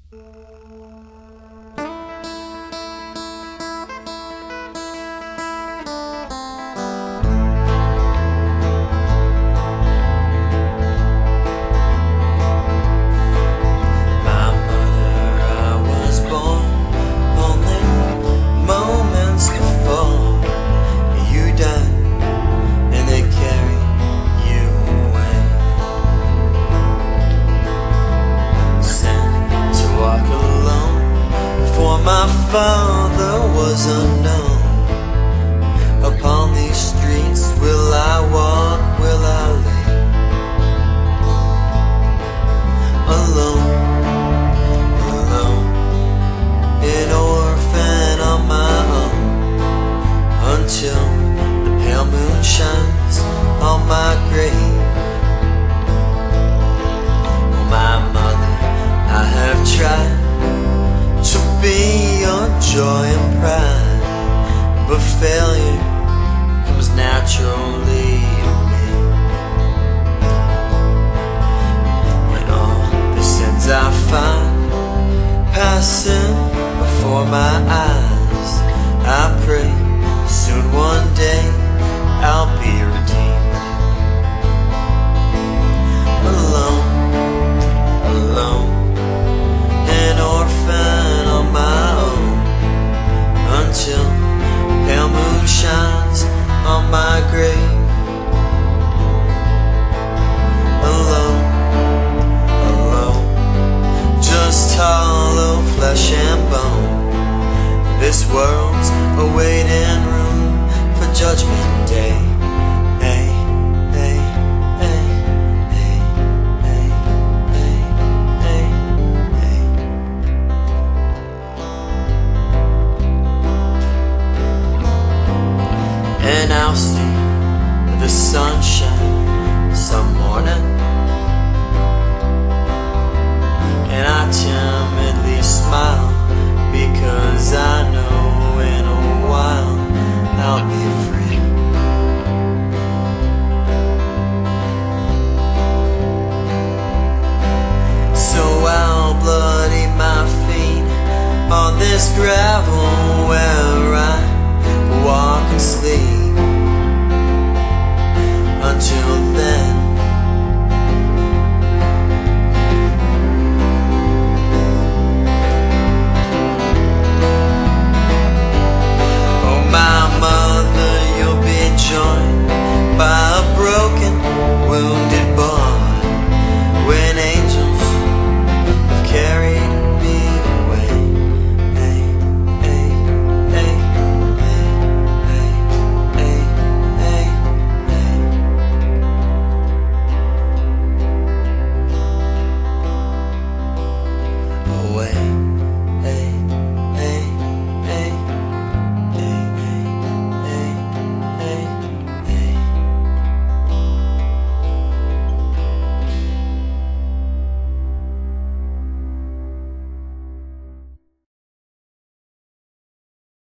My father was unknown. Upon these streets will I walk, will I lay? Alone, alone, an orphan on my own, until the pale moon shines on my grave. Oh, my mother, I have tried to be your joy and pride, but failure comes naturally to me. When all the sins I find passing before my eyes, I pray soon one day I'll be redeemed. Alone, alone, an orphan on my own, until pale moon shines on my grave. Alone, alone, just hollow flesh and bone. This world's a waiting room for judgment day. Hey, hey, hey, hey, hey, hey, hey, hey. And I'll see the sunshine some morning, and I timidly smile, because I know in a while I'll be free. So I'll bloody my feet on this gravel